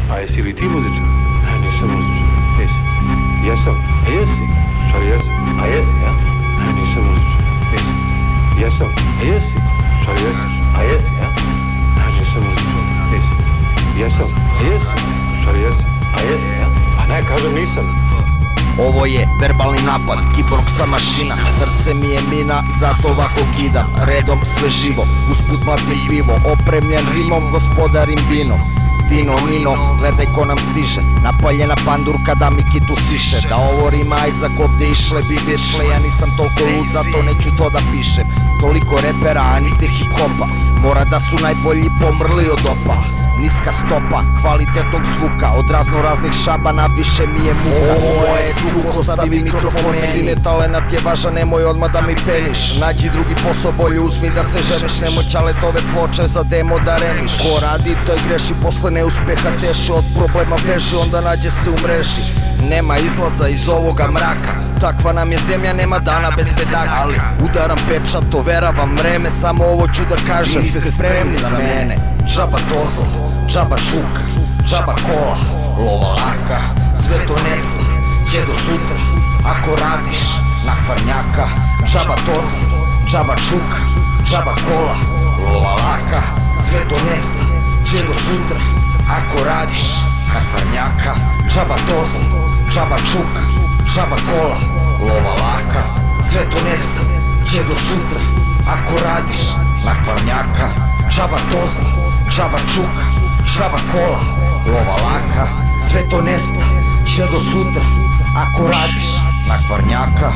A jesi li ti muzičar? Ne, nisam muzičar. Nisi? Jesam. A jesi? Stvari jesam. A jesi, ja? Ne, nisam muzičar. Nisi? Jesam. A jesi? Stvari jesam. A jesi, ja? Ne, nisam muzičar. Nisi? Jesam. A jesi? Stvari jesam. A jesi, ja? A ne, kažem nisam. Ovo je verbalni napad, kiborg sa mašina. Srce mi je mina, zato ovako kidam redom sve živo, usput mlatim pivo, opremljen rimom, gospodarim vinom. Vino, mino, gledaj ko nam stiže, napaljena pandurka da mi kitu siše. Da ovo rima Isaac ovdje išle bi viršle, ja nisam toliko lud, zato neću to da pišem. Toliko repera, a niti hip-hopa, mora da su najbolji pomrli od opa. Niska stopa, kvalitetnog zvuka, od razno raznih šabana više mi je muka. Ovo je zvuk, ostavi mikrofon, sine, talenat je važan, nemoj odmah da mi peniš. Nađi drugi posao, bolje uzmi da se ženiš, nemoj ćaletove ploče za demo da remiš. Ko radi to i greši, posle neuspeha teši, od problema beži, onda nađe se u mreži. Nema izlaza iz ovoga mraka, takva nam je zemlja, nema dana bez pedaka. Ali udaram pečat, overavam vreme, samo ovo ću da kažem, ste spremni za mene. Džaba dozla, džaba šuka, džaba kola, lova laka, sve to nesta, će do sutra, ako radiš na kvarnjaka. Džaba dozla, džaba šuka, džaba kola, lova laka, sve to nesta, će do sutra, ako radiš na kvarnjaka. Džaba dozla, džaba šuka, džaba kola, lova laka, sve to nesta, će do sutra, ako radiš na kvarnjaka. Džaba dozla, džaba čuka, džaba kola, lova laka, sve to nesta, će do sutra, ako radiš na kvarnjaka.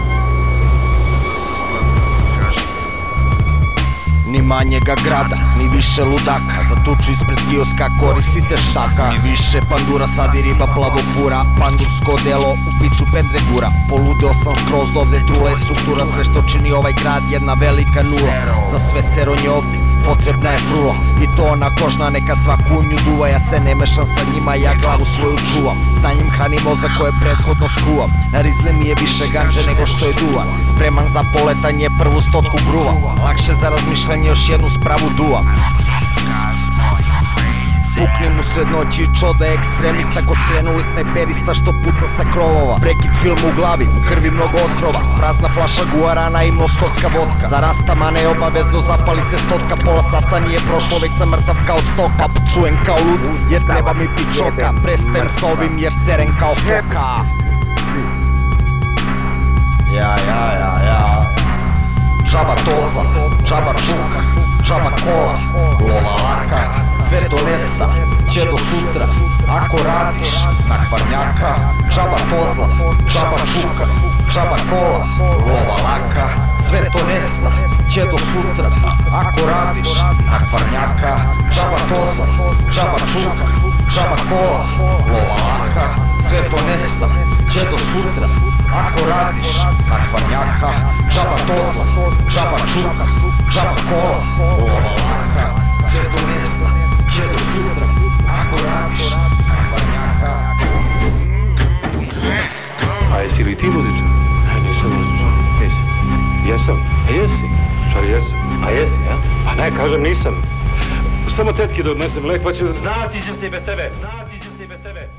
Ni manjega grada, ni više ludaka, za tuču ispred kioska koristi se štaka. Ni više pandura, sad i riba plavog pura, pandursko delo u picu pendre gura. Poludeo sam skroz, ovde trula je struktura, sve što čini ovaj grad jedna velika nula. Za sve seronje ovde potrebna je frula, i to ona kožna, neka svaku u nju duva. Ja se ne mešam sa njima, ja glavu svoju čuvam, znanjem hranim mozak koje prethodno skuvam. Na rizle mi je više ganđe nego što je duvan, spreman za poletanje, prvu stotku gruva. Lakše za razmišljanje, još jednu spravu duvam. Puknim u sred noći i čoda ekstremista, ko skrenuli snajperista što puca sa krovova. Prekid film u glavi, krvi mnogo otrova, prazna flaša guarana i moskovska vodka. Za rastamane je obavezno, zapali se stotka, pola sata nije prošlo, već sam mrtav kao stok. Pa pcujem kao lud, jer treba mi pičoka, prestajem s ovim jer serem kao foka. Ja. Džaba dozla, džaba čuka, džaba kola, lova laka, sve to nesta, će do sutra, ako radiš na kvarnjaka. Džaba dozla, džaba čuka, džaba kola, lova laka, sve to nesta, će do sutra, ako radiš na kvarnjaka. Džaba dozla, džaba čuka, džaba kola, lova laka, sve to nesta, će do sutra, ako radiš na kvarnjaka. Džaba dozla, džaba čuka, džaba kola, lova laka, sve to nesta, će do sutra, ako radiš na kvarnjaka. A jesi li ti muzičar? Ne, nisam muzičar. Nisi? Jesam. A jesi? Stvari jesam. A jesi, ja? A ne, kažem nisam. Samo tetki da odnesem lek, pa ću... Naći će se i bez tebe.